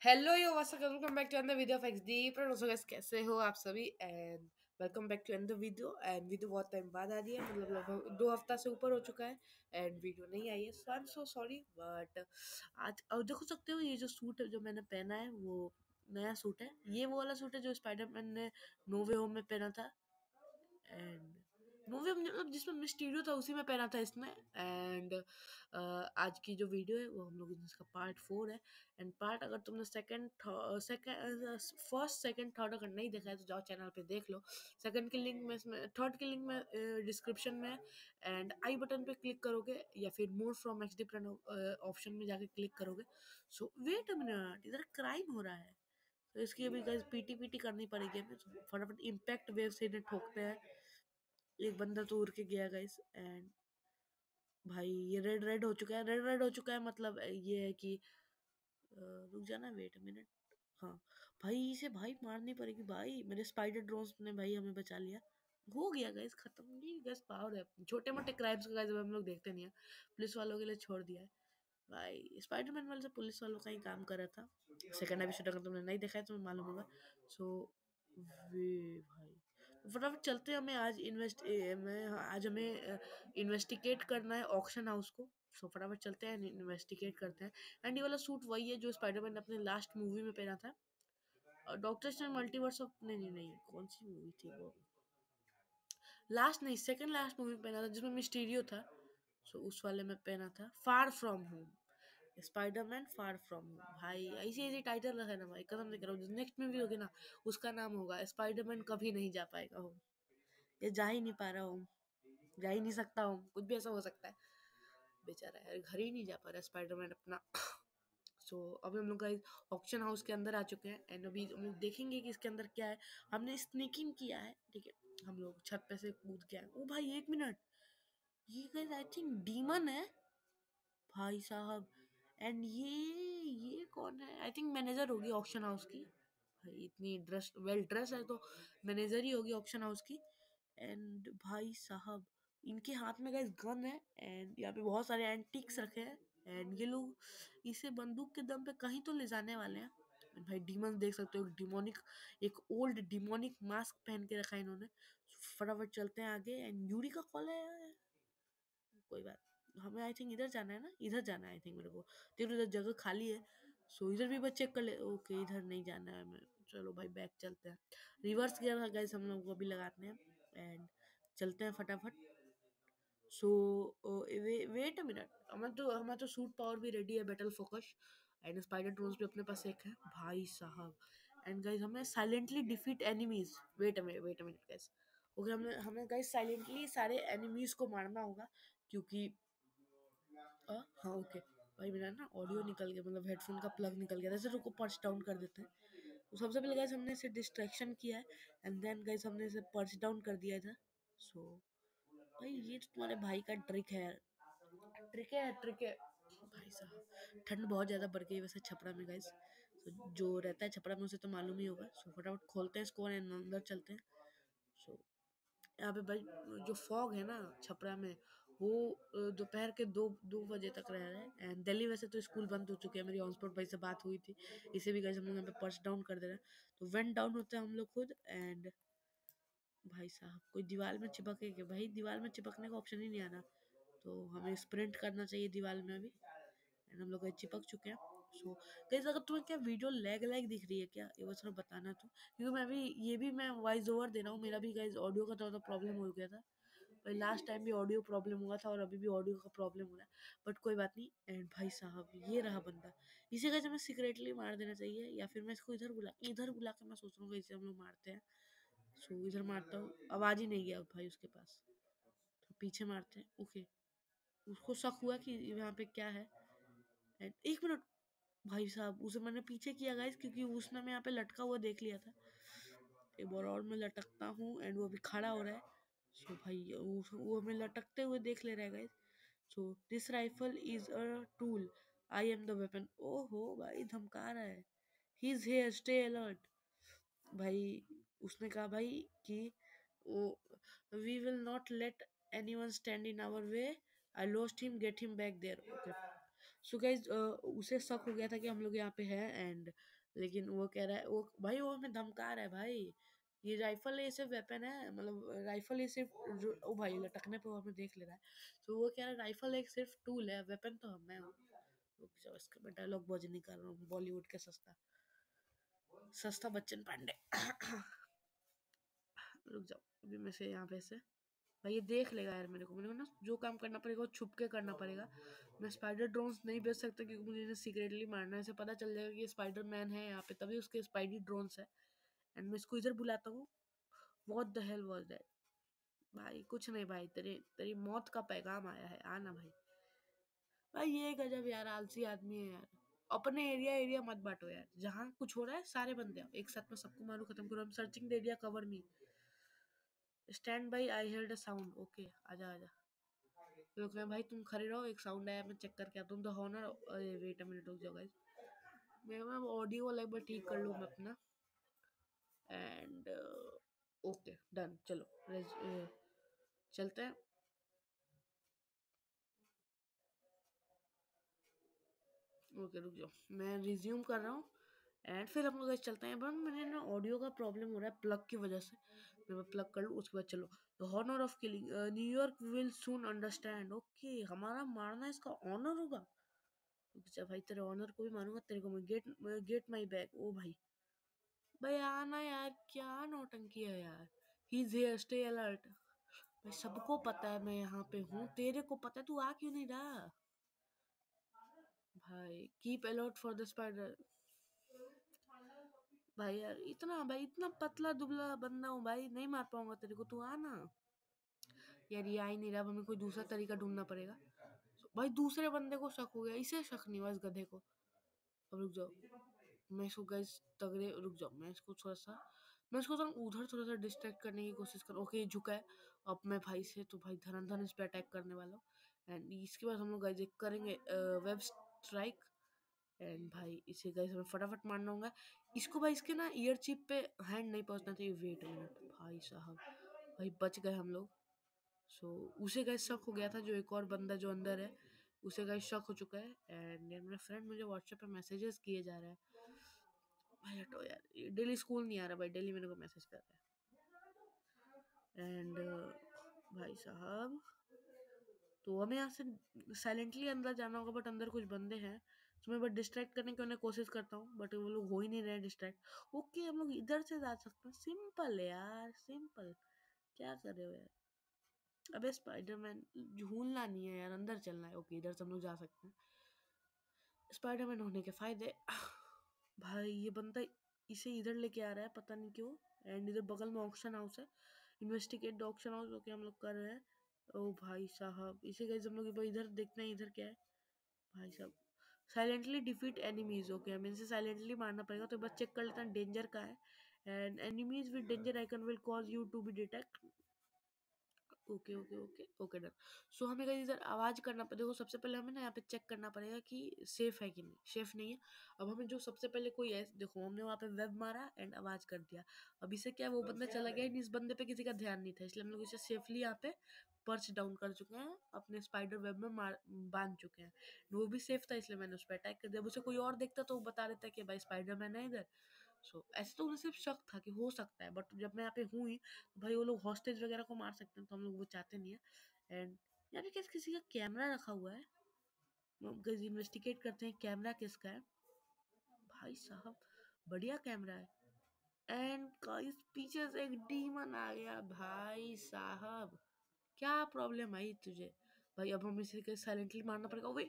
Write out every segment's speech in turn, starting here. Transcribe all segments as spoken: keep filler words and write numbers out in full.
Hello yo what's up welcome back to another video of XD production guys कैसे हो आप सभी and welcome back to another video and video बहुत time बाद आ रही है मतलब लगभग दो हफ्ता से ऊपर हो चुका है एंड वीडियो नहीं आई है so I am so sorry but आज अब देख सकते हो ये जो सूट जो मैंने पहना है वो नया सूट है। ये वो वाला सूट है जो स्पाइडरमैन ने नो वे होम में पहना था एंड मूवी मतलब जिसमें मिस्टीरियो था उसी में पहना था इसने एंड आज की जो वीडियो है वो हम लोग इसका पार्ट फोर है एंड पार्ट अगर तुमने second second first second third अगर नहीं देखा है तो जाओ चैनल पे देख लो। सेकंड की लिंक में इसमें थर्ड की लिंक में डिस्क्रिप्शन में एंड आई बटन पे क्लिक करोगे या फिर more from H D option में जाके क्लिक करोगे। सो वेट अ मिनट, इधर क्राइम हो रहा है तो इसकी अभी गाइस पीटी पीटी करनी पड़ेगी हमें। तो फटाफट इम्पैक्ट वेव से इन्हें ठोकते हैं। एक बंदा तो उड़ के गया गाइस एंड भाई ये रेड रेड हो चुका है। रेड रेड हो चुका है मतलब ये है कि अ, रुक जाना, वेट मिनट। हाँ भाई इसे भाई मारनी पड़ेगी भाई। मेरे स्पाइडर ड्रोन्स ने भाई हमें बचा लिया। हो गया गाइस खत्म। ये गाइस पावर है। छोटे मोटे क्राइम्स को गाइस हम लोग देखते नहीं है, पुलिस वालों के लिए छोड़ दिया है भाई। स्पाइडरमैन वाले से पुलिस वालों का ही काम कर रहा था। सेकंड एपिसोड अगर तुमने नहीं देखा है तो मालूम होगा। सो वे भाई फटाफट चलते हैं। हमें आज इन्वेस्ट मैं आज हमें इन्वेस्टिगेट करना है ऑक्शन हाउस को। सो फटाफट चलते हैं इन्वेस्टिगेट करते हैं। एंड ये वाला सूट वही है जो स्पाइडरमैन ने अपने लास्ट मूवी में पहना था। डॉक्टर स्ट्रेंज मल्टीवर्स ऑफ नहीं नहीं नहीं कौन सी मूवी थी वो, लास्ट नहीं सेकंड लास्ट मूवी पहना था जिसमें मिस्टीरियो था। सो उस वाले में पहना था far from home. Spiderman far from home भाई ऐसे ऐसे टाइटल रखा है ना भाई, कसम से कह रहा हूँ नेक्स्ट मूवी होगी ना उसका नाम होगा स्पाइडरमैन कभी नहीं जा पाएगा होम। ये जा ही नहीं पा रहा होम, जा ही नहीं सकता होम, कुछ भी ऐसा हो सकता है। बेचारा यार घर ही नहीं जा पा रहा स्पाइडरमैन अपना। सो so, अभी हम लोग का ऑक्शन हाउस के अंदर आ चुके हैं एंड अभी हम लोग देखेंगे कि इसके अंदर क्या है। हमने स्नीकिंग किया है, ठीक है। हम लोग छत पे से कूद के आए। ओ भाई एक मिनट, ये गाइस आई थिंक डीमन है भाई साहब। एंड ये ये कौन है? आई थिंक मैनेजर होगी ऑक्शन हाउस की। भाई इतनी ड्रेस वेल ड्रेस है तो मैनेजर ही होगी ऑक्शन हाउस की। एंड भाई साहब इनके हाथ में गाइस गन है एंड यहाँ पे बहुत सारे एंटीक्स रखे हैं एंड ये लोग इसे बंदूक के दम पे कहीं तो ले जाने वाले हैं। And भाई डीमन देख सकते हो, एक डिमोनिक एक ओल्ड डिमोनिक मास्क पहन के रखा है इन्होंने। फटाफट चलते हैं आगे एंड यूरी का कॉल है। कोई बात, हमें आई थिंक इधर जाना है ना, इधर जाना है आई थिंक मेरे को। देखो इधर जगह खाली है। सो इधर भी बस चेक कर ले। ओके इधर नहीं जाना है हमें। चलो भाई बैक चलते हैं। रिवर्स गियर गाइस हम लोग को अभी लगाते हैं एंड चलते हैं फटाफट। सो वे, वेट अ मिनट, हमारा तो हमारा तो सूट पावर भी रेडी है, battle focus and spider drones भी अपने पास एक है भाई साहब। एंड गाइस हमें silently defeat enemies. Wait a minute wait a minute guys. Okay हमें हमें गाइस साइलेंटली सारे एनिमीज को मारना होगा क्योंकि अ, हाँ ओके। भाई मेरा ना ऑडियो निकल गया, मतलब हेडफोन का प्लग निकल गया। जैसे रुको पर्च डाउन कर देते हैं। तो सबसे पहले गाइस हमने इसे डिस्ट्रैक्शन किया है एंड देन गाइस हमने इसे पर्च डाउन कर दिया था। सो भाई ये तो तुम्हारे भाई का ट्रिक है यार। ट्रिक है ट्रिक है भाई साहब। ठंड बहुत ज़्यादा बढ़ गई वैसे छपरा में गाइस। तो जो रहता है छपरा में उसे तो मालूम ही होगा। सो फटाफट खोलते हैं इसको एंड अंदर चलते हैं। सो यहाँ पे भाई जो फॉग है ना छपरा में वो अ, दोपहर के दो दो बजे तक रह रहा है एंड दिल्ली वैसे तो स्कूल बंद हो चुके हैं। मेरी ऑनस्पॉट भाई से बात हुई थी, इसे भी गाइस हम लोग यहाँ पे पर्स डाउन कर दे रहे हैं। तो वेंट डाउन होते हैं हम लोग खुद एंड भाई साहब कोई दीवार में चिपके के, भाई दीवार में चिपकने का ऑप्शन ही नहीं आना। तो हमें स्प्रिंट करना चाहिए दीवार में अभी एंड हम लोग चिपक चुके हैं। सो गाइस अगर तुम्हें क्या वीडियो लैग लैग दिख रही है क्या, ये बस थोड़ा बताना। तो क्योंकि मैं भी ये भी मैं वॉइस ओवर दे रहा हूँ, मेरा भी गाइस ऑडियो का थोड़ा प्रॉब्लम हो गया था भाई। लास्ट टाइम भी ऑडियो प्रॉब्लम हुआ था और अभी भी ऑडियो का प्रॉब्लम हो रहा है बट कोई बात नहीं। एंड भाई साहब ये रहा बंदा। इसे गाइस हमें सीक्रेटली मार देना चाहिए या फिर मैं इसको इधर बुला इधर बुला के मैं सोच रहा हूँ इसे हम लोग मारते हैं। सो इधर मारता हूँ, आवाज ही नहीं गया भाई उसके पास। तो पीछे मारते हैं। ओके उसको शक हुआ कि यहाँ पे क्या है। एंड एक मिनट भाई साहब उसे मैंने पीछे किया गाइस क्योंकि उसने मैं यहाँ पे लटका हुआ देख लिया था। एक बार और मैं लटकता हूँ एंड वो अभी खड़ा हो रहा है। सो भाई वो, वो हमें लटकते हुए देख ले रहा है guys. So this rifle is a tool, I am the weapon. ओहो भाई धमका रहा है। He is here stay alert. भाई उसने कहा भाई कि वो we will not let anyone stand in our way, I lost him get him back there. Okay so guys उसे शक हो गया था कि हम लोग यहाँ पे हैं, एंड लेकिन वो कह रहा है, वो भाई वो हमें धमका रहा है भाई, ये राइफल ये सिर्फ वेपन है, मतलब राइफल ये सिर्फ जो- ओ भाई लटकने पे वो हमें देख ले रहा है। तो वो कह रहा है राइफल एक सिर्फ टूल है, वेपन तो हम मैं हूँ। रुक जाओ, इसका मैं डायलॉग बहुत नहीं कर रहा हूँ, बॉलीवुड के सस्ता सस्ता बच्चन पांडे। रुक जाओ, अभी मैं से यहाँ पे से भाई ये देख लेगा यार मेरे को, मेरे को ना जो काम करना पड़ेगा वो छुप के करना पड़ेगा। मैं स्पाइडर ड्रोन्स नहीं भेज सकता क्योंकि मुझे इन्हें सीक्रेटली मारना है, इसे पता चल जाएगा कि ये स्पाइडर मैन है यहाँ पे, तभी उसके स्पाइडी ड्रोन्स है। एंड मैं इसको इधर बुलाता हूँ। What the hell was that? भाई कुछ नहीं भाई, तेरी तेरी मौत का पैगाम आया है, आना भाई। भाई ये गजब यार, आलसी आदमी है यार। अपने एरिया एरिया मत बांटो यार, जहाँ कुछ हो रहा है सारे बंदे आओ एक साथ में, सबको मारो, खत्म करो। हम searching the area, cover me, stand by, I heard a sound. Okay आजा आजा। रुक मैं भाई, तुम खड़े रहो, एक साउंड आया मैं चेक करके आता हूँ। द हॉनर, अरे वेट अ मिनट, रुक जाओ गाइस, मैं मैं ऑडियो वाला एक बार ठीक कर लूँ मैं अपना। एंड ओके डन, चलो रेज- अ, चलते हैं। ओके रुक जाओ, मैं रिज्यूम कर रहा हूँ, एंड फिर हम लोग ऐसे चलते हैं। बट मैंने ना ऑडियो का प्रॉब्लम हो रहा है प्लग की वजह से, मैं प्लग कर लूँ उसके बाद चलो। The honour of killing New York will soon understand. Okay हमारा मारना इसका ऑनर होगा। अच्छा भाई, तेरे ऑनर को भी मारूंगा, तेरे को मैं गेट गेट माई बैग। ओ भाई, भाई आना यार, क्या नौटंकी है यार। He is here, stay alert. भाई सबको पता है मैं यहाँ पे हूँ, तेरे को पता है, तू आ क्यों नहीं रहा? भाई keep alert for the spider. भाई यार इतना, भाई इतना पतला दुबला बंदा हूँ भाई, नहीं मार पाऊंगा तेरे को, तू आ ना। यार ये आ ही नहीं रहा, अब हमें कोई दूसरा तरीका ढूंढना पड़ेगा। भाई दूसरे बंदे को शक हो गया, इसे शक नहीं हुआ, इस गधे को। अब रुक जाओ, मैं इसको गैस तगड़े, रुक जाओ मैं इसको थोड़ा सा, मैं इसको थोड़ा उधर थोड़ा सा डिस्ट्रैक्ट करने की कोशिश कर। ओके ये झुका है, अब मैं भाई से तो भाई धन धन इस पे अटैक करने वाला हूँ। एंड इसके बाद हम लोग गाइस एक करेंगे वेब स्ट्राइक। एंड भाई इसे गाइस हमें फटाफट मारना होगा इसको। भाई इसके ना ईयर चिप पे हैंड नहीं पहुंचना चाहिए। वेट मिनट भाई साहब, भाई बच गए हम लोग। सो so, उसे गाइस शक हो गया था, जो एक और बंदा जो अंदर है उसे गाइस शक हो चुका है। एंड यार मेरा फ्रेंड मुझे व्हाट्सएप पे मैसेजेस किए जा रहा है। भाई हटो यार, डेली स्कूल नहीं आ रहा भाई, डेली मेरे को मैसेज कर रहा है। एंड भाई साहब, तो हमें यहाँ से साइलेंटली अंदर जाना होगा, बट अंदर कुछ बंदे हैं, तो मैं बस डिस्ट्रैक्ट करने की उन्हें कोशिश करता हूँ, बट वो लोग हो ही नहीं रहे डिस्ट्रैक्ट। ओके हम लोग इधर से जा सकते हैं, सिंपल है यार, सिंपल। क्या कर रहे हो यार? अबे स्पाइडरमैन, झूलना नहीं है यार, अंदर चलना है। ओके इधर से हम लोग जा सकते हैं। स्पाइडरमैन होने के फायदे। भाई ये बंदा इसे इधर लेके आ रहा है, पता नहीं क्यों। एंड इधर बगल में ऑक्शन हाउस है, investigate the auction house. Okay हम लोग कर रहे हैं। ओ भाई साहब, इसे गाइस हम लोग इधर देखते हैं, इधर क्या है भाई साहब। Silently defeat enemies. ओके हमें इसे साइलेंटली मारना पड़ेगा, तो बस चेक कर लेते हैं डेंजर का है। And enemies with danger icon will cause you to be detect. Okay okay okay okay done. So हमें कहीं इधर आवाज करना पड़ेगा। देखो सबसे पहले हमें ना यहाँ पे चेक करना पड़ेगा कि सेफ है कि नहीं, सेफ नहीं है। अब हमें जो सबसे पहले कोई है, देखो हमने वहाँ पे वेब मारा एंड आवाज कर दिया। अब इससे क्या है, वो बंदा चला गया, इस बंदे पे किसी का ध्यान नहीं था, इसलिए हम लोग इसे सेफली यहाँ पे पर्च डाउन कर चुके हैं, अपने स्पाइडर वेब में मार बांध चुके हैं। वो भी सेफ था, इसलिए मैंने उस पर अटैक कर दिया। अब उसे कोई और देखता तो वो बता देता कि भाई स्पाइडर मैन है इधर। सो so, ऐसे तो उन्हें सिर्फ शक था कि हो सकता है, बट जब मैं यहाँ पे हूँ ही, तो भाई वो लोग हॉस्टेज वगैरह को मार सकते हैं, तो हम लोग वो चाहते नहीं है। एंड यहाँ पे किस किसी का कैमरा रखा हुआ है, हम इन्वेस्टिगेट करते हैं कैमरा किसका है। भाई साहब बढ़िया कैमरा है। एंड गाइस पीछे से एक डीमन आ गया भाई साहब, क्या प्रॉब्लम आई तुझे? भाई अब हमें इसे साइलेंटली मारना पड़ेगा। Way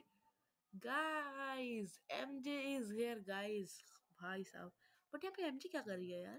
guys, MJ is here guys. भाई साहब, बट यहाँ पे एमजे क्या कर रही है यार?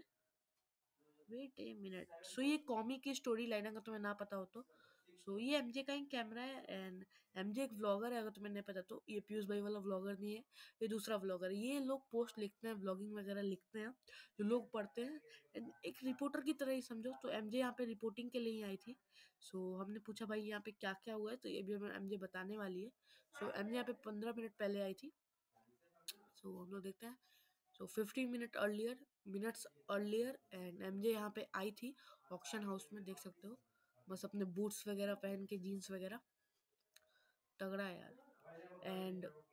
Wait a minute. सो ये कॉमिक की स्टोरी लाइन, अगर तुम्हें ना पता हो तो, सो so, ये एमजे का ही कैमरा है। एंड एमजे एक व्लॉगर है, अगर तुम्हें नहीं पता तो। ये पीयूष भाई वाला व्लॉगर नहीं है, ये दूसरा व्लॉगर है। ये लोग पोस्ट लिखते हैं, व्लॉगिंग वगैरह लिखते हैं, जो लोग पढ़ते हैं। एंड एक रिपोर्टर की तरह ही समझो। तो एमजे यहाँ पे रिपोर्टिंग के लिए ही आई थी। सो so, हमने पूछा भाई यहाँ पे क्या क्या हुआ है, तो ये भी हमें एमजे बताने वाली है। सो so, एमजे यहाँ पे पंद्रह मिनट पहले आई थी। सो so, हम लोग देखते हैं। So fifteen minute earlier minutes earlier and MJ यहाँ पे आई थी ऑक्शन हाउस में, देख सकते हो। बस अपने बूट्स वगैरह पहन के, जीन्स वगैरह, तगड़ा है यार। एंड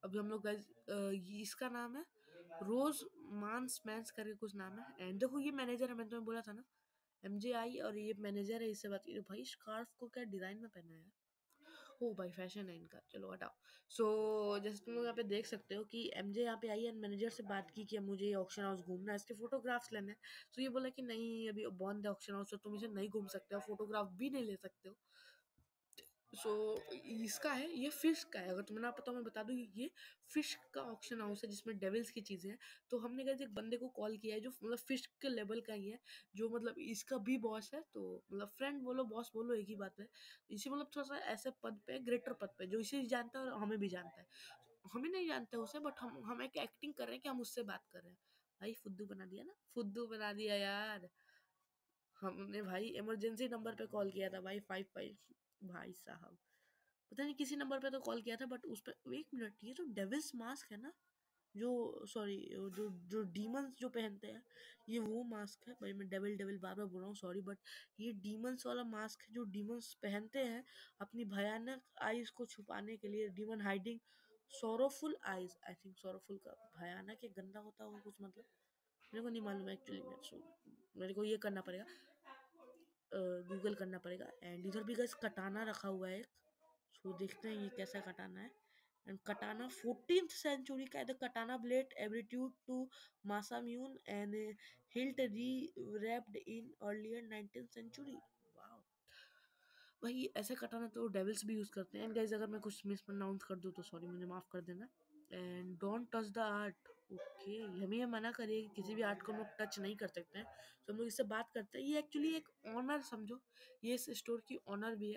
अभी हम लोग गाइस, ये इसका नाम है रोज मांस मैंस करके कुछ नाम है। एंड देखो ये मैनेजर है, मैंने तुम्हें बोला था ना एमजे आई, और ये मैनेजर है, इससे बात की। भाई स्कार्फ को क्या डिजाइन में पहना है, ओ भाई फैशन है इनका, चलो हटाओ। सो so, जैसे तुम लोग यहाँ पे देख सकते हो कि एमजे यहाँ पे आई है, मैनेजर से बात की कि मुझे ये ऑक्शन हाउस घूमना है, इसके फोटोग्राफ्स लेने हैं। तो ये बोला कि नहीं अभी बंद है ऑक्शन हाउस, तो तुम इसे नहीं घूम सकते हो, फोटोग्राफ भी नहीं ले सकते हो। सो so, इसका है, ये फिश का है, अगर तुम्हें ना पता हो मैं बता दूं, ये फिश का ऑक्शन हाउस है जिसमें डेविल्स की चीजें हैं। तो हमने कहा एक बंदे को कॉल किया है जो मतलब फिश के लेवल का ही है, जो मतलब इसका भी बॉस है, तो मतलब फ्रेंड बोलो बॉस बोलो एक ही बात है। इसे मतलब थोड़ा सा ऐसे पद पे, ग्रेटर पद पे, जो इसे जानता है और हमें भी जानता है। हमें नहीं जानते उसे, बट हम हम एक एक्टिंग कर रहे हैं कि हम उससे बात कर रहे हैं। भाई फुद्दू बना दिया ना, फुद्दू बना दिया यार। हमने भाई इमरजेंसी नंबर पे कॉल किया था भाई, फाइव फाइव भाई साहब, पता नहीं किसी नंबर पे तो कॉल किया था, बट उस पर एक मिनट, ये तो डेविल्स मास्क है ना, जो सॉरी जो जो डीमंस जो पहनते हैं, ये वो मास्क है भाई। मैं डेविल डेविल बार बार बोल रहा हूँ, सॉरी, बट ये डीमंस वाला मास्क है जो डीमंस पहनते हैं अपनी भयानक आईज को छुपाने के लिए। Demon hiding sorrowful eyes, I think sorrowful का भयानक या गंदा होता होगा कुछ, मतलब मेरे को नहीं मालूम एक्चुअली में। सो मेरे को ये करना पड़ेगा, गूगल करना पड़ेगा। एंड इधर भी गैस कटाना रखा हुआ है एक, सो देखते हैं ये कैसा कटाना है। एंड कटाना फोर्टीन्थ सेंचुरी का है, the katana blade attributed to Masamune and hilt re wrapped in earlier nineteen century. Wow भाई, ऐसे कटाना तो डेविल्स भी यूज करते हैं। एंड गाइस अगर मैं कुछ मिस प्रोनाउंस कर दूं तो सॉरी, मुझे माफ कर देना। And don't touch the art, okay, हमें ये मना करिए कि किसी भी आर्ट को हम लोग टच नहीं कर सकते हैं। तो हम लोग इससे बात करते हैं, ये एक्चुअली एक ऑनर समझो, ये इस स्टोर की ऑनर भी है।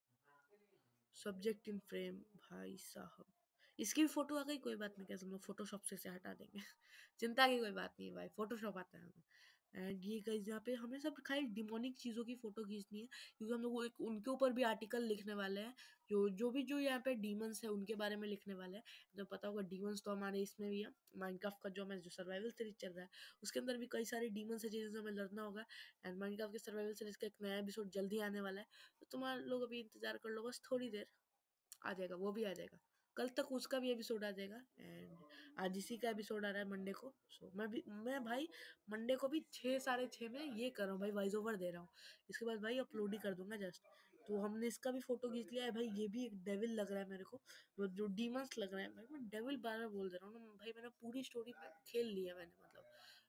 सब्जेक्ट इन फ्रेम, भाई साहब इसकी भी फोटो आ गई, कोई बात नहीं, कैसे हम लोग फोटोशॉप से इसे हटा देंगे चिंता की कोई बात नहीं भाई, फोटोशॉप आता है हमें। एंड ये गाइस यहाँ पे हमें सब खाली डिमोनिक चीज़ों की फोटो खींचनी है, क्योंकि हम लोग एक उनके ऊपर भी आर्टिकल लिखने वाले हैं, जो जो भी जो यहाँ पे डीमंस है उनके बारे में लिखने वाले हैं। जो पता होगा डीमंस तो हमारे इसमें भी है, माइनक्राफ्ट का जो हमें जो सर्वाइवल सीरीज चल रहा है उसके अंदर भी कई सारे डीमंस है जिनसे हमें लड़ना होगा। एंड माइनक्राफ्ट के सर्वाइवल सीरीज का एक नया एपिसोड जल्दी आने वाला है, तो तुम्हारे लोग अभी इंतजार कर लो, बस थोड़ी देर आ जाएगा, वो भी आ जाएगा, कल तक उसका भी एपिसोड आ जाएगा। एंड आज इसी का एपिसोड आ रहा है मंडे को। सो मैं भी मैं भाई मंडे को भी छः साढ़े छः में ये कर रहा हूँ भाई, वॉइस ओवर दे रहा हूँ, इसके बाद भाई अपलोड ही कर दूंगा जस्ट। तो हमने इसका भी फोटो खींच लिया है भाई, ये भी एक डेविल लग रहा है मेरे को, वो जो डीमंस लग रहे हैं भाई, मैं डेविल बार बार बोल दे रहा हूँ ना भाई, मैंने पूरी स्टोरी में खेल लिया मैंने, मतलब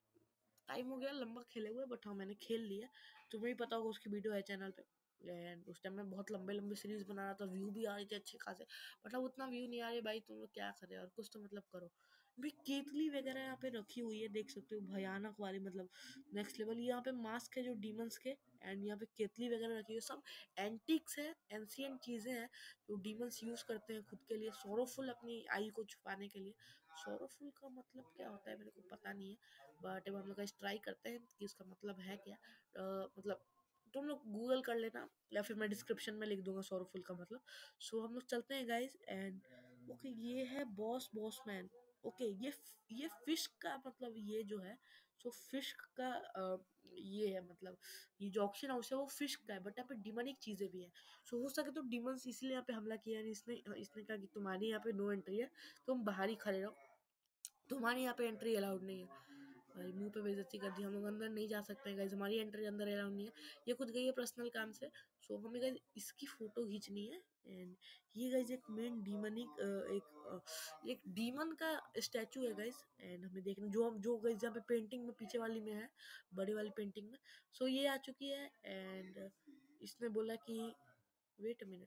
टाइम हो गया लंबा खेले हुए, बट हाँ मैंने खेल लिया। तुम्हें भी पता होगा उसकी वीडियो है चैनल पे। एंड उस टाइम मैं बहुत लंबे लंबे सीरीज बना रहा था, व्यू भी आ रहे थे अच्छे खासे, मतलब उतना व्यू नहीं आ रहे भाई, तुम लोग क्या करें, और कुछ तो मतलब करो भाई। केतली वगैरह यहाँ पे रखी हुई है, देख सकते हो, भयानक वाली, मतलब नेक्स्ट लेवल। यहाँ पे मास्क है जो डीमंस के, एंड यहाँ पे केतली वगैरह रखी हुई है, सब एंटिक्स है, एंशियंट चीजें हैं जो डीमंस यूज करते हैं खुद के लिए, सोरोफुल अपनी आई को छुपाने के लिए। सोरोफुल का मतलब क्या होता है मेरे को पता नहीं है, बट अब हम लोग ट्राई करते हैं कि इसका मतलब है क्या। uh, मतलब तुम लोग गूगल कर लेना, या फिर मैं डिस्क्रिप्शन में लिख दूंगा सोरोफुल का मतलब। सो so, हम लोग चलते हैं गाइस। एंड ओके ये है बॉस बॉस मैन, ओके ये ये फिश का मतलब ये जो है, सो so फिश का uh, ये है मतलब, ये जो ऑक्शन हाउस है वो फिश का है, बट यहाँ पे डिमनिक चीजें भी हैं। सो so, हो सके तो डिमंस इसलिए यहाँ पे हमला किया है, इसने इसने कहा कि तुम्हारी यहाँ पे नो एंट्री है, तुम बाहर ही खड़े रहो, तुम्हारी यहाँ पे एंट्री अलाउड नहीं है। भाई मुंह पे बेइज्जती कर दी, हम लोग अंदर नहीं जा सकते हैं गाइस, हमारी एंट्री अंदर अलाउड नहीं है। ये खुद गई है पर्सनल काम से। सो हमें गाइस इसकी फोटो खींचनी है। एंड ये गाइस एक मेन डीमनिक एक अ, एक डीमन का स्टैचू है गाइस, एंड हमें देखना जो हम जो गाइस यहाँ पे पेंटिंग में पीछे वाली में है, बड़ी वाली पेंटिंग में। सो ये आ चुकी है। एंड इसने बोला कि वेट अ मिनट,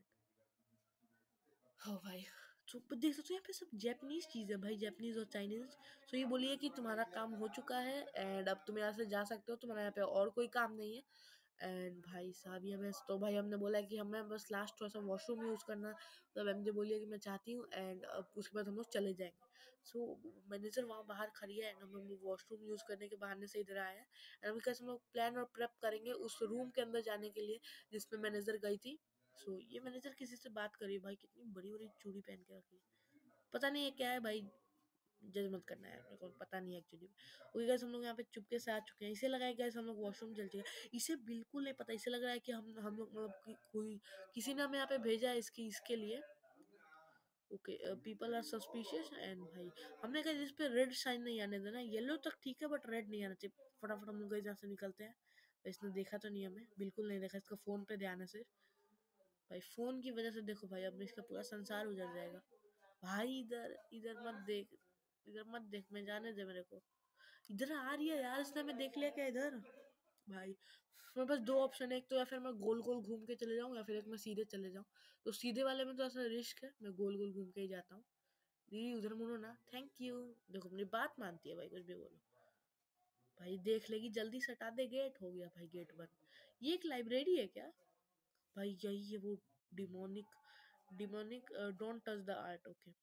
हाँ भाई, तो देख सकते हो यहाँ पे सब जैपनीज चीज़ है भाई, जैपनीज और चाइनीज। सो ये बोलिए कि तुम्हारा काम हो चुका है, एंड अब तुम यहाँ से जा सकते हो, तुम्हारा यहाँ पे और कोई काम नहीं है। एंड भाई साहब ये हमें तो भाई हमने बोला है कि हमें बस लास्ट थोड़ा सा वॉशरूम यूज़ करना, तब एम जे बोलिए कि मैं चाहती हूँ, एंड अब उसके बाद हम लोग चले जाएंगे। सो मैनेजर वहाँ बाहर खड़ी है, एंड हम लोग वॉशरूम यूज़ करने के बहाने से इधर आए हैं। एंड अभी कैसे हम लोग प्लान और प्रेप करेंगे उस रूम के अंदर जाने के लिए जिसमें मैनेजर गई थी। सो so, ये मैनेजर किसी से बात करी भाई, कितनी बड़ी बड़ी चूड़ी पहन के रखी है, पता नहीं ये क्या है भाई, जज मत करना है, मेरे को पता नहीं है एक्चुअली। ओके गाइस हम लोग यहाँ पे चुपके से आ चुके हैं, इसे लगा है गाइस हम लोग वॉशरूम चल चुके हैं, इसे बिल्कुल नहीं पता, इसे लग रहा है कि हम हम लोग मतलब कि कोई किसी ने हमें यहाँ पे भेजा है इसकी इसके लिए। Okay, people are suspicious and भाई हमने कहा जिस पे रेड साइन नहीं आने देना, येलो तक ठीक है बट रेड नहीं आना चाहिए। फटाफट हम लोग यहाँ से निकलते हैं। इसने देखा तो नहीं हमें, बिल्कुल नहीं देखा, इसका फोन पे ध्यान है सिर्फ। भाई फोन की वजह से देखो भाई अब इसका पूरा संसार उजड़ जाएगा। भाई इधर इधर मत देख, इधर मत देख, मैं जाने दे मेरे को। इधर आ रही है यार, इसने हमें देख लिया क्या इधर? भाई मेरे पास दो ऑप्शन है, एक तो या फिर मैं गोल गोल घूम के चले जाऊँ या फिर एक मैं सीधे चले जाऊँ। तो सीधे वाले में तो ऐसा रिस्क है, मैं गोल गोल घूम के ही जाता हूँ। दीदी उधर मुड़ो ना, थैंक यू। देखो मेरी बात मानती है भाई, कुछ भी बोलो। भाई देख लेगी, जल्दी से हटा दे गेट। हो गया भाई गेट बंद। ये एक लाइब्रेरी है क्या? भाई यही है वो demonic, demonic don't touch the art. Okay,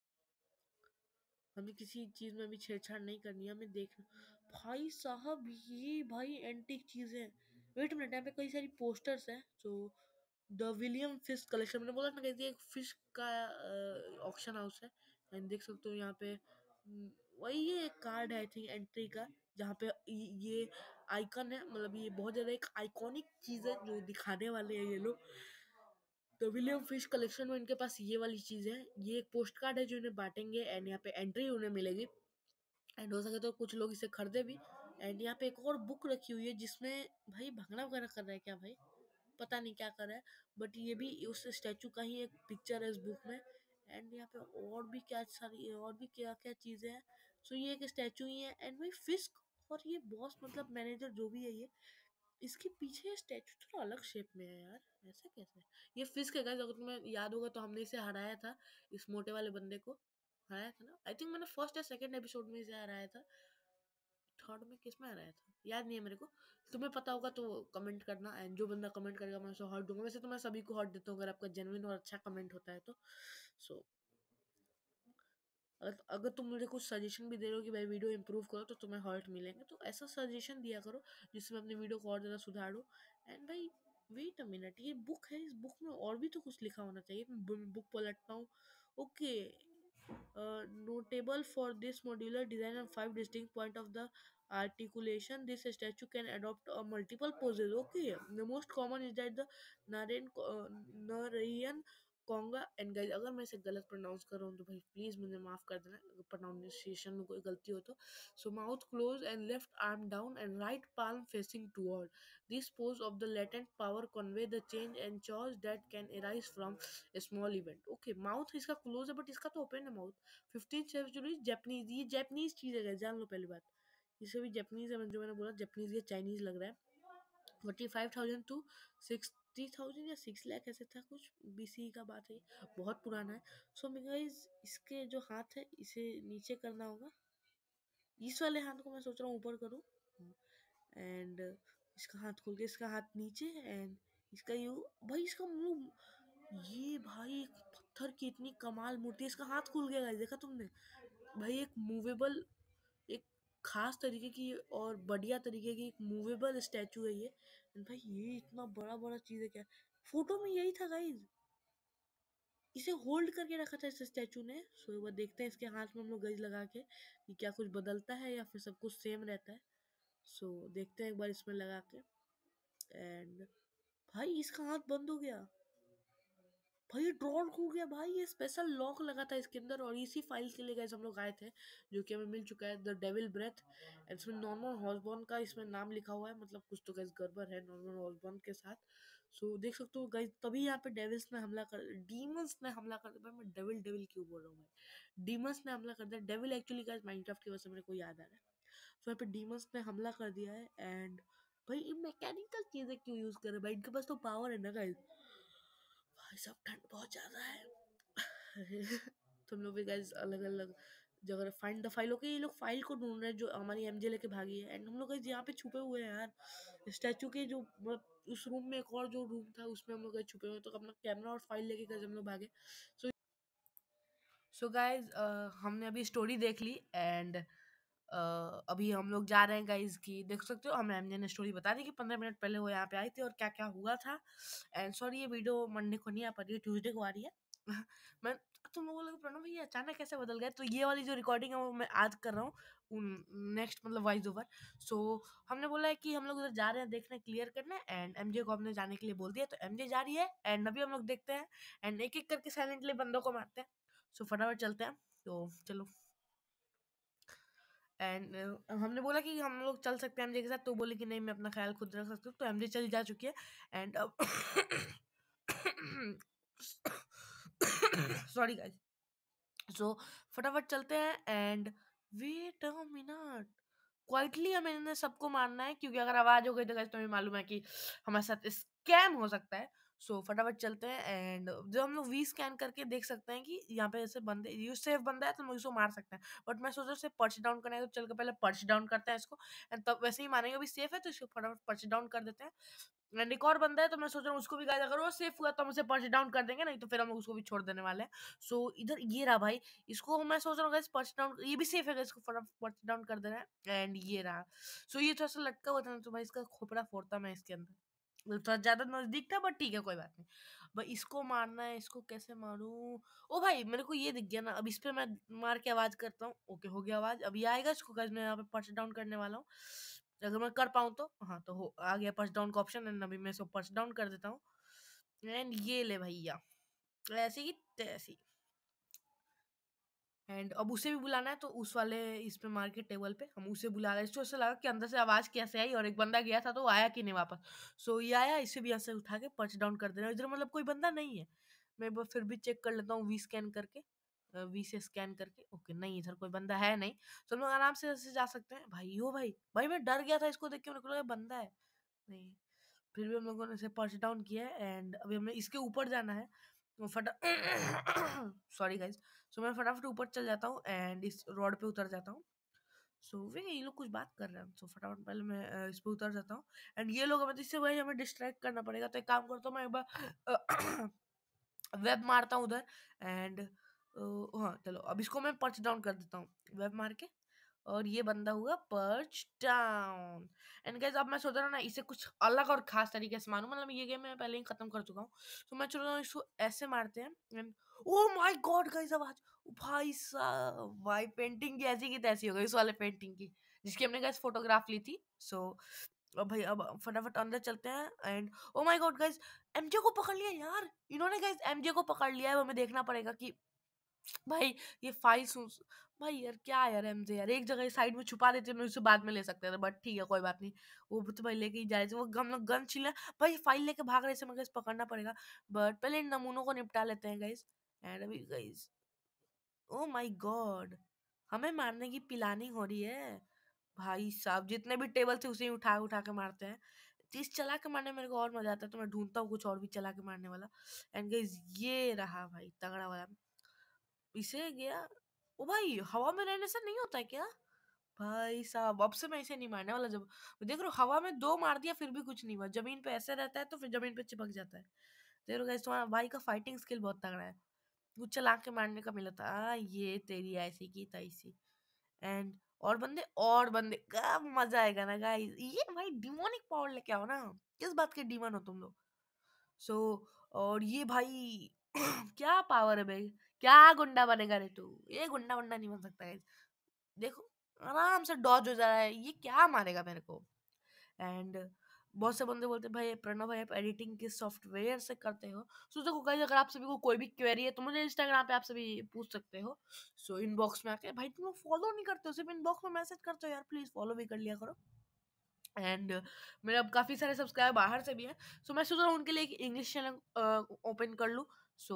हमें किसी चीज में भी छेड़छाड़ नहीं करनी है, हमें देखना। भाई साहब ये भाई एंटीक चीज है। वेट मिनट, यहाँ पे कई सारी पोस्टर्स हैं। जो द विलियम फिश कलेक्शन, मैंने बोला ना कहती है एक फिश का ऑक्शन हाउस है। एंड देख सकते हो यहाँ पे हम्म, वही ये कार्ड है आई थिंक एंट्री का, जहाँ पे ये ये आइकन है, मतलब ये बहुत ज्यादा एक आइकॉनिक चीज है जो दिखाने वाले हैं ये लोग। तो विलियम फिश कलेक्शन में इनके पास ये वाली चीज है। ये एक पोस्ट कार्ड है जो इन्हें बांटेंगे एंड यहाँ पे एंट्री उन्हें मिलेगी। एंड हो सके तो कुछ लोग इसे खरीदे भी। एंड यहाँ पे एक और बुक रखी हुई है जिसमें भाई भगना वगैरह कर रहा है क्या भाई, पता नहीं क्या कर रहा है। बट ये भी उस स्टैचू का ही एक पिक्चर है इस बुक में। एंड यहाँ पे और भी क्या सारी और भी क्या क्या चीजें हैं। सो ये एक स्टैचू ही है एंड भाई फिस्क और ये बॉस मतलब मैनेजर जो भी है ये, इसके पीछे स्टैचू थोड़ा अलग शेप में है यार, ऐसा कैसे? ये फिस्क है guys, अगर तुम्हें याद होगा तो हमने इसे हराया था, इस मोटे वाले बंदे को हराया था ना। आई थिंक मैंने फर्स्ट या सेकंड एपिसोड में इसे हराया था। थर्ड में किस में हराया था याद नहीं है मेरे को। तुम्हें पता होगा तो कमेंट करना, एंड जो बंदा कमेंट करेगा मैं उसे हॉट दूंगा। वैसे तो मैं सभी को हॉट देता हूँ अगर आपका जेन्युइन और अच्छा कमेंट होता है तो। सो so, अगर अगर तुम मुझे कुछ सजेशन भी दे रहे हो कि भाई वीडियो इंप्रूव करो तो तुम्हें हर्ट मिलेंगे, तो ऐसा सजेशन दिया करो जिससे मैं अपनी वीडियो को और ज़्यादा सुधारूँ। एंड भाई वेट अ मिनट, ये बुक है, इस बुक में और भी तो कुछ लिखा होना चाहिए। मैं बुक पलटता हूँ। Okay, uh, notable for this modular design and five distinct point of the articulation, this statue can adopt uh, multiple poses. Okay, the most common is that the Narayan uh, Narayan Konga। And guys अगर मैं इसे गलत pronounce कर रहा हूँ तो भाई please मुझे माफ कर देना, अगर प्रोनाउंसिएशन में कोई गलती हो तो। So mouth close and left arm down and right palm facing toward, this pose of the latent power convey the change and chaos that can arise from a small event। Okay, mouth इसका close है but इसका तो open है mouth. Fifteen century Japanese, ये Japanese चीज है guys, जान लो पहली बात। इसे भी जापानीज है, जो मैंने बोला जापानीज, ये चाइनीज लग रहा है। Forty five thousand to sixty thousand या सिक्स लाख ऐसे था कुछ, बीसी का बात है, बहुत पुराना है। सो so, गाइस इसके जो हाथ है इसे नीचे करना होगा। इस वाले हाथ को मैं सोच रहा हूँ ऊपर करूँ। एंड इसका हाथ खोल के, इसका हाथ नीचे एंड इसका यू। भाई इसका मुंह, ये भाई एक पत्थर की इतनी कमाल मूर्ति है, इसका हाथ खुल गया गाइस, देखा तुमने? भाई एक मूवेबल, एक खास तरीके की और बढ़िया तरीके की एक मूवेबल स्टैचू है ये। एंड भाई ये इतना बड़ा बड़ा चीज है क्या? फोटो में यही था गाइस, इसे होल्ड करके रखा था इस स्टैचू ने। सो एक बार देखते हैं इसके हाथ में हम लोग गज लगा के कि क्या कुछ बदलता है या फिर सब कुछ सेम रहता है। सो so, देखते हैं एक बार इसमें लगा के। एंड भाई इसका हाथ बंद हो गया। भाई ये ड्रॉर खुल गया भाई, ये स्पेशल लॉक लगा था इसके अंदर और इसी फाइल के लिए गए हम लोग आए थे, जो कि हमें मिल चुका है, द डेविल ब्रेथ। एंड इसमें नॉर्मन हॉसबॉर्न का इसमें नाम लिखा हुआ है, मतलब कुछ तो गैस गड़बड़ है नॉर्मन हॉसबॉर्न के साथ। सो so, देख सकते हो गाइस, तभी यहाँ पे डेविल्स ने हमला कर, डीमंस ने हमला कर दिया। मैं डेविल डेविल क्यों बोल रहा हूँ भाई, डीमंस ने हमला कर दिया। डेविल एक्चुअली गाइस माइनक्राफ्ट की वजह से मेरे को याद आ रहा है। सो यहाँ पे डीमंस ने हमला कर दिया है। एंड भाई ये मैकेनिकल चीजें क्यों यूज कर रहे हैं भाई, इनके पास तो पावर है ना गाइस। भाई सब ठंड बहुत ज्यादा है। तुम लोग भी गाइस अलग अलग जगह फाइंड द फाइल। ओके, ये लोग फाइल को ढूंढ रहे हैं जो हमारी एमजे लेके भागी है। एंड हम लोग गाइस यहाँ पे छुपे हुए हैं यार, स्टैचू के जो उस रूम में, एक और जो रूम था उसमें हम लोग गाइस छुपे हुए हैं। तो अपना कैमरा और फाइल लेके गाइस हम लोग भागे। सो सो गाइज हमने अभी स्टोरी देख ली एंड uh, अभी हम लोग जा रहे हैं गाइज की, देख सकते हो हमें एमजे ने स्टोरी बता दी कि पंद्रह मिनट पहले वो यहाँ पे आई थी और क्या क्या हुआ था। एंड सॉरी ये वीडियो मंडे को नहीं आ पा रही है, ट्यूसडे को आ रही है। मैं, तुम लोगों को लगा प्रणव भैया अचानक कैसे बदल गए, तो ये वाली जो रिकॉर्डिंग है वो मैं आज कर रहा हूँ नेक्स्ट, मतलब वॉइस ओवर। सो हमने बोला है कि हम लोग उधर जा रहे हैं देखने, क्लियर करने। एंड एमजे को हमने जाने के लिए बोल दिया, तो एमजे जा रही है। एंड अभी हम लोग देखते हैं एंड एक एक करके साइलेंटली बंदों को मारते हैं। सो फटाफट चलते हैं। तो चलो। एंड हमने बोला कि हम लोग चल सकते हैं एमजे के साथ, तो बोले कि नहीं मैं अपना ख्याल खुद रख सकती हूँ। तो एमजे चली जा चुकी है। एंड अब सॉरी गाइस। सो फटाफट चलते हैं। And wait a minute, quietly हमें इन्हें सबको मारना है, क्योंकि अगर आवाज हो गई तो गाइस तुम्हें मालूम है कि हमारे साथ स्कैम हो सकता है। सो so, फटाफट चलते हैं। एंड जब हम लोग वी स्कैन करके देख सकते हैं कि यहाँ पे ऐसे बंदे, ये सेफ बंदा है तो हम लोग इसको मार सकते हैं। बट मैं सोच रहा हूँ पर्च डाउन करना है, तो चल के पहले पर्च डाउन करते हैं इसको। एंड तब वैसे ही मानेंगे अभी सेफ है, तो इसको फटाफट पर्च डाउन कर देते हैं। एंड एक और बंदा है, तो मैं सोच रहा हूँ उसको भी, गाइस अगर वो सेफ हुआ तो हम उसे पर्च डाउन कर देंगे, नहीं तो फिर हम लोग उसको भी छोड़ देने वाले हैं। सो so, इधर ये रहा भाई, इसको मैं सोच रहा हूँ गाइस पर्च डाउन, ये भी सेफ है, इसको फटाफट पर्च डाउन कर देना है। एंड ये रहा। सो so, ये थोड़ा सा लटका हुआ था ना, तो भाई इसका खोपड़ा फोड़ता मैं इसके अंदर। मतलब थोड़ा ज्यादा नजदीक था, बट ठीक है कोई बात नहीं। भाई इसको मारना है, इसको कैसे मारूं? ओ भाई मेरे को ये दिख गया ना, अब इस पे मैं मार के आवाज करता हूँ। ओके हो गया आवाज, अभी आएगा इसको गाइस, मैं यहाँ पे पर्च डाउन करने वाला हूँ। अगर मैं कर पाऊँ तो। हाँ तो हो आ गया पर्च डाउन का ऑप्शन, एंड अभी मैं इसको पर्च डाउन कर देता हूँ। एंड ये ले भैया, ऐसी की तैसी। एंड अब उसे भी बुलाना है, तो उस वाले इस पे मार के टेबल पे हम उसे बुला रहे हैं। इसको ऐसा लगा कि अंदर से आवाज कैसे आई, और एक बंदा गया था तो वो आया कि नहीं वापस। सो ये आया, इसे भी यहाँ से उठा के पंच डाउन कर देना। इधर मतलब कोई बंदा नहीं है। मैं एक बार फिर भी चेक कर लेता हूँ वी स्कैन करके, वी से स्कैन करके। ओके नहीं, इधर कोई बंदा है नहीं, तो हम लोग आराम से ऐसे जा सकते हैं। भाई ओ भाई भाई मैं डर गया था इसको देख के, मेरे को लगा बंदा है, नहीं। फिर भी हम लोगों ने इसे पंच डाउन किया है। एंड अभी हमें इसके ऊपर जाना है। तो फटा सॉरी गाइस। सो मैं फटाफट ऊपर चल जाता हूँ, एंड इस रोड पे उतर जाता हूँ। सो वे ये लोग कुछ बात कर रहे हैं, तो फटाफट पहले मैं अ, इस पे उतर जाता हूँ। एंड ये लोग हमें, इससे भाई हमें डिस्ट्रैक्ट करना पड़ेगा, तो एक काम करता हूँ मैं एक बार वेब मारता हूँ उधर। एंड हाँ चलो, अब इसको मैं पर्च डाउन कर देता हूँ वेब मार के। और ये बंदा हुआ पर्च डाउन। एंड गाइस अब मैं सोच रहा हूँ ना, इसे कुछ अलग और खास तरीके से मारूं, मतलब ये गेम मैं पहले ही खत्म कर चुका हूँ। तो मैं चल रहा हूँ इसको ऐसे मारते हैं। And oh my god guys, आवाज! ओ भाई साहब, भाई पेंटिंग की ऐसी की तैसी हो गई इस वाले पेंटिंग की, जिसकी हमने गाइस फोटोग्राफ ली थी। सो अब भाई अब फटाफट अंदर चलते हैं। And oh my god guys, MJ को पकड़ लिया यार इन्होंने। गाइस एमजे को पकड़ लिया है, वो हमें देखना पड़ेगा कि भाई ये फाइल सुन। भाई यार क्या यार, एमजे यार एक जगह साइड में छुपा देते हैं, उसे बाद में ले सकते थे, बट ठीक है कोई बात नहीं। वो तो भाई लेके ही जाए थे, वो हम लोग गन छीना। भाई फाइल लेके भाग रहे थे, मगर पकड़ना पड़ेगा। बट पहले इन नमूनों को निपटा लेते हैं गाइस। एंड अभी गाइस, ओ माय गॉड, हमें मारने की प्लानिंग हो रही है। भाई साहब जितने भी टेबल थे उसे ही उठा उठा के मारते हैं। चीज चला के मारने में मेरे को और मजा आता है, तो मैं ढूंढता हूँ कुछ और भी चला के मारने वाला। एंड गाइस ये रहा भाई तगड़ा वाला, इसे गया। ओ भाई हवा में रहने से नहीं होता है क्या? भाई साहब अब से मैं इसे नहीं मारने वाला। जब देख रहे हो हवा में दो मार दिया फिर भी कुछ नहीं हुआ, जमीन पे ऐसे रहता है तो फिर जमीन पे चिपक जाता है। देख रहे हो गाइस, तुम्हारा भाई का फाइटिंग स्किल बहुत तगड़ा है। कुछ चला के मारने का मिला था। आ, ये तेरी ऐसी की तैसी। एंड और बंदे और बंदे, क्या मजा आएगा ना गाइस। ये भाई डिमोनिक पावर लेके आओ ना, किस बात के डीमन हो तुम लोग? सो और ये भाई क्या पावर है भाई, क्या गुंडा बनेगा रे तू? ये गुंडा वंडा नहीं बन सकता है। देखो आराम से डॉज हो जा रहा है, ये क्या मारेगा मेरे को? एंड बहुत से बंदे बोलते हैं भाई प्रणव भाई आप एडिटिंग किस सॉफ्टवेयर से करते हो? सो देखो गाइस, अगर आप सभी को कोई भी क्वेरी है तो मुझे इंस्टाग्राम पे आप सभी पूछ सकते हो। सो इनबॉक्स में आके, भाई तुम लोग फॉलो नहीं करते हो, सिर्फ इनबॉक्स में मैसेज करते हो यार, प्लीज फॉलो भी कर लिया करो। एंड मेरे अब काफ़ी सारे सब्सक्राइबर बाहर से भी हैं। सो मैं सोच रहा हूँ उनके लिए एक इंग्लिश चैनल ओपन कर लूँ। सो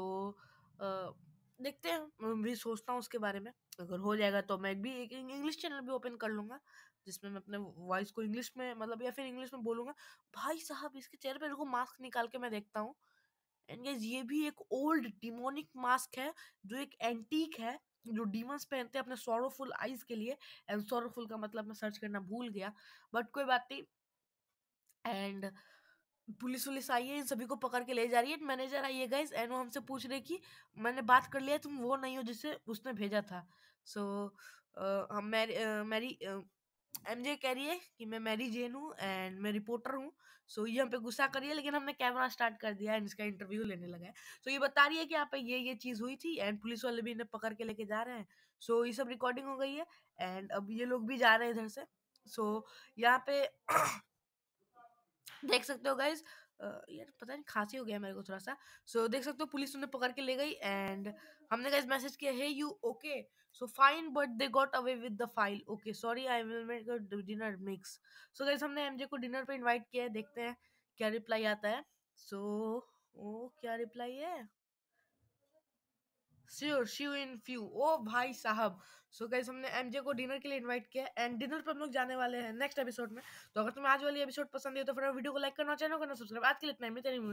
देखते हैं, मैं भी सोचता हूँ उसके बारे में। अगर हो जाएगा तो मैं भी एक इंग्लिश चैनल भी ओपन कर लूँगा, जिसमें मैं अपने वॉइस को इंग्लिश में, मतलब या फिर इंग्लिश में बोलूँगा। भाई साहब इसके चेहरे पे रुको, मास्क निकाल के मैं देखता हूँ। एंड गाइस ये भी एक ओल्ड डिमोनिक मास्क है, जो एक एंटीक है, जो डीमंस पहनते हैं अपने सोरोफुल आईज के लिए। एंड सोरोफुल का मतलब मैं सर्च करना भूल गया, बट कोई बात नहीं। एंड पुलिस वुलिस आई है, इन सभी को पकड़ के ले जा रही है। मैनेजर आई है गाइस, एंड वो हमसे पूछ रहे कि मैंने बात कर लिया, तुम वो नहीं हो जिससे उसने भेजा था। सो so, हम मैरी मैरी एमजे कह रही है कि मैं मैरी जेन हूँ एंड मैं रिपोर्टर हूँ। सो so, ये हम पे गुस्सा कर रही है, लेकिन हमने कैमरा स्टार्ट कर दिया एंड इसका इंटरव्यू लेने लगा है। सो so, ये बता रही है कि यहाँ पे ये ये चीज़ हुई थी, एंड पुलिस वाले भी इन्हें पकड़ के लेके जा रहे हैं। सो so, ये सब रिकॉर्डिंग हो गई है, एंड अब ये लोग भी जा रहे हैं इधर से। सो so, यहाँ पे देख सकते हो गाइज, अ, यार पता नहीं खांसी हो गया मेरे को थोड़ा-सा। सो देख सकते हो पुलिस उन्हें पकड़ के ले गई एंड हमने गाइस मैसेज किया, "hey you okay?" So fine but they got away with the file. Okay sorry I will make a dinner mix. So guys हमने एमजे को डिनर पे इनवाइट किया है, देखते हैं क्या रिप्लाई आता है। सो ओ क्या रिप्लाई है? Sure she in few. ओ भाई साहब। सो गाइस हमने एमजे को डिनर के लिए इनवाइट किया एंड डिनर पे हम लोग जाने वाले हैं नेक्स्ट एपिसोड में। तो अगर तुम्हें आज वाली एपिसोड पसंद है तो फिर वीडियो को लाइक करना, चैनल को करना सब्सक्राइब। आज के लिए इतना ही, मिलते हैं